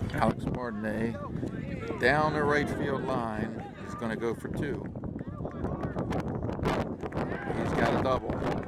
Alex Martinet down the right field line is going to go for two. He's got a double.